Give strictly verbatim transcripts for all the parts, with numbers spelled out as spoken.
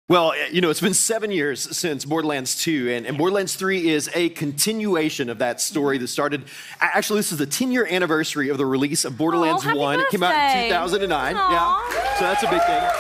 Well, you know, it's been seven years since Borderlands two, and, and Borderlands three is a continuation of that story that started. Actually, this is the ten-year anniversary of the release of Borderlands oh, one. Birthday. It came out in two thousand nine. Aww. Yeah, so that's a big thing.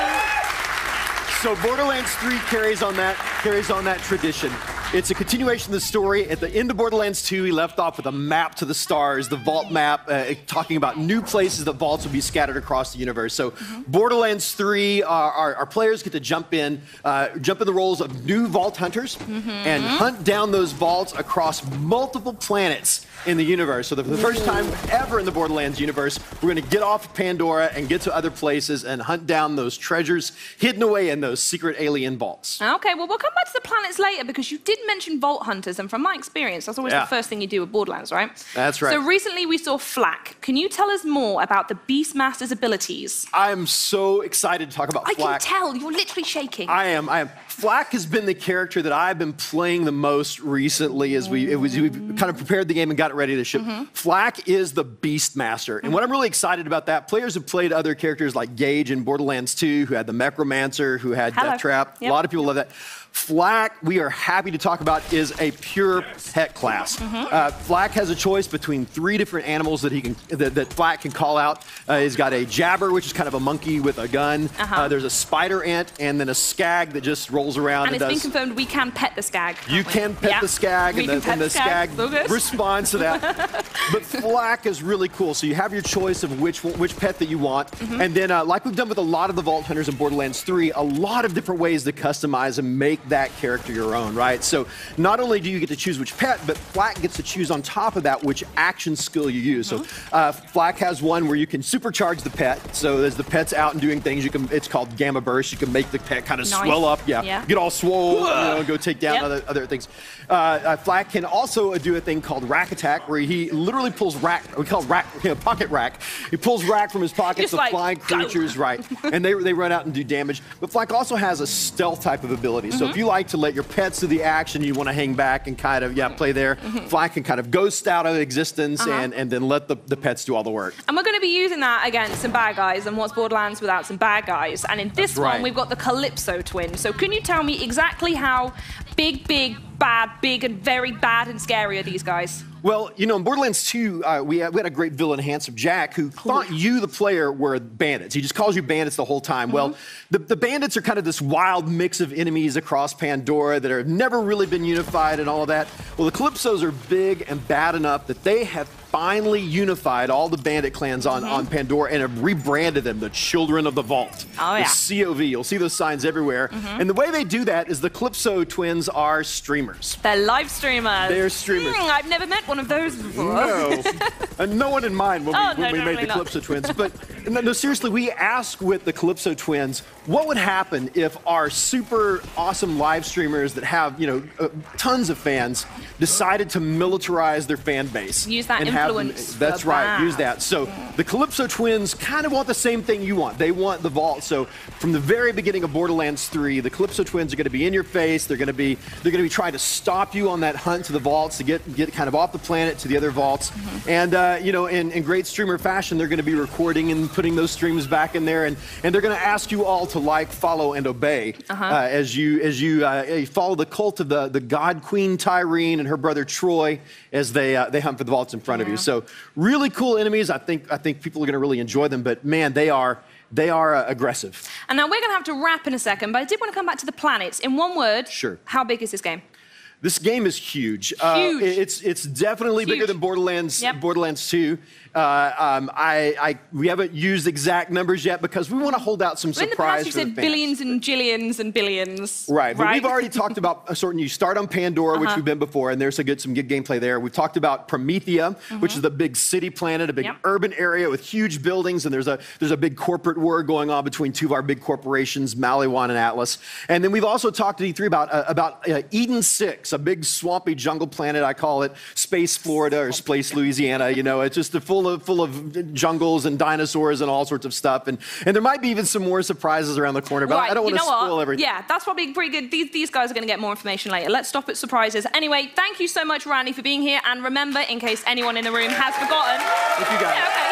So Borderlands three carries on that carries on that tradition. It's a continuation of the story. At the end of Borderlands two, he left off with a map to the stars, the vault map, uh, talking about new places that vaults will be scattered across the universe. So mm-hmm. Borderlands three, our, our, our players get to jump in, uh, jump in the roles of new vault hunters mm-hmm. and hunt down those vaults across multiple planets in the universe. So for the first time ever in the Borderlands universe, we're going to get off Pandora and get to other places and hunt down those treasures hidden away in those secret alien vaults. Okay, well, we'll come back to the planets later because you did mention vault hunters, and from my experience, that's always yeah. the first thing you do with Borderlands, right? That's right. So recently we saw Flak. Can you tell us more about the Beastmaster's abilities? I'm so excited to talk about I Flak. I can tell, you're literally shaking. I am, I am. Flak has been the character that I've been playing the most recently as we, it was, we kind of prepared the game and got it ready to ship. Mm-hmm. Flak is the Beastmaster. And mm-hmm. what I'm really excited about that, players have played other characters like Gage in Borderlands two, who had the Necromancer, who had Hello. Death Trap. Yep. A lot of people love that. Flak, we are happy to talk about, is a pure pet class. Mm-hmm. uh, Flak has a choice between three different animals that he can that, that Flak can call out. Uh, he's got a Jabber, which is kind of a monkey with a gun. Uh-huh. uh, there's a Spider Ant, and then a Skag that just rolls around and, and does. it's been confirmed we can pet the Skag. You we? can pet yeah. the Skag, we and the, and the Skag, skag responds to that. But Flak is really cool. So you have your choice of which which pet that you want, mm-hmm. and then uh, like we've done with a lot of the Vault Hunters in Borderlands three, a lot of different ways to customize and make that character your own, right? So not only do you get to choose which pet, but Flak gets to choose on top of that which action skill you use. So uh, Flak has one where you can supercharge the pet. So as the pet's out and doing things, you can. It's called Gamma Burst. You can make the pet kind of nice. swell up, yeah, yeah, get all swole, you know, go take down yep. other, other things. Uh, uh, Flak can also do a thing called Rack Attack, where he literally pulls rack. We call it rack, you know, pocket rack. He pulls rack from his pockets of like, flying creatures, go. right? And they they run out and do damage. But Flak also has a stealth type of ability. Mm-hmm. So if you like to let your pets do the action, you want to hang back and kind of, yeah, play there. Mm-hmm. Flak can kind of ghost out of existence uh-huh. and, and then let the, the pets do all the work. And we're going to be using that against some bad guys, and what's Borderlands without some bad guys? And in this right. one, we've got the Calypso twins. So can you tell me exactly how big, big, bad, big, and very bad and scary are these guys? Well, you know, in Borderlands two, uh, we, had, we had a great villain, Handsome Jack, who thought you, the player, were bandits. He just calls you bandits the whole time. Mm-hmm. Well, the, the bandits are kind of this wild mix of enemies across Pandora that have never really been unified and all of that. Well, the Calypsos are big and bad enough that they have finally unified all the bandit clans on, mm-hmm. on Pandora and have rebranded them the Children of the Vault. Oh, yeah. The C O V. You'll see those signs everywhere. Mm-hmm. And the way they do that is the Calypso twins are streamers. They're live streamers. They're streamers. Mm, I've never met one of those before. No. And no one in mind when we, oh, when no, we no, made really the Calypso twins. But no, no, seriously, we asked with the Calypso twins, what would happen if our super awesome live streamers that have, you know, uh, tons of fans decided to militarize their fan base? Use that and influence. Have them, that's right, bad. use that. So the Calypso twins kind of want the same thing you want. They want the vault. So from the very beginning of Borderlands three, the Calypso twins are going to be in your face. They're going to be they're going to be trying to stop you on that hunt to the vaults to get get kind of off the planet to the other vaults. Mm-hmm. And uh, you know, in, in great streamer fashion, they're going to be recording and putting those streams back in there, and and they're going to ask you all to like, follow, and obey uh-huh. uh, as you as you uh, follow the cult of the the God Queen Tyreen and her brother Troy as they uh, they hunt for the vaults in front yeah. of you. So really cool enemies. I think I think people are going to really enjoy them. But man, they are. They are uh, aggressive. And now we're going to have to wrap in a second, but I did want to come back to the planets. In one word, sure. How big is this game? This game is huge. Huge. Uh, it's it's definitely huge. bigger than Borderlands yep. Borderlands two. Uh, um, I, I we haven't used exact numbers yet because we want to hold out some well, surprise. In the past, you for said the fans. billions and jillions and billions. Right, but right? we've already talked about a certain. You start on Pandora, uh-huh. which we've been before, and there's a good some good gameplay there. We've talked about Promethea, mm-hmm. which is the big city planet, a big yep. urban area with huge buildings, and there's a there's a big corporate war going on between two of our big corporations, Maliwan and Atlas. And then we've also talked at E three about uh, about uh, Eden six, a big swampy jungle planet. I call it Space Florida or Space Louisiana. You know, it's just a full of full of jungles and dinosaurs and all sorts of stuff. And and there might be even some more surprises around the corner, but right. I don't want to spoil what? everything. Yeah, that's probably pretty good. These, these guys are going to get more information later. Let's stop at surprises. Anyway, thank you so much, Randy, for being here. And remember, in case anyone in the room has forgotten... Thank you, guys. Yeah, okay,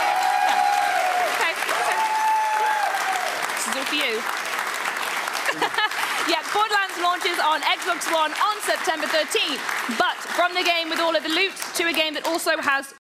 yeah. yeah. Okay, okay. This is all for you. Borderlands launches on Xbox One on September thirteenth. But from the game with all of the loot to a game that also has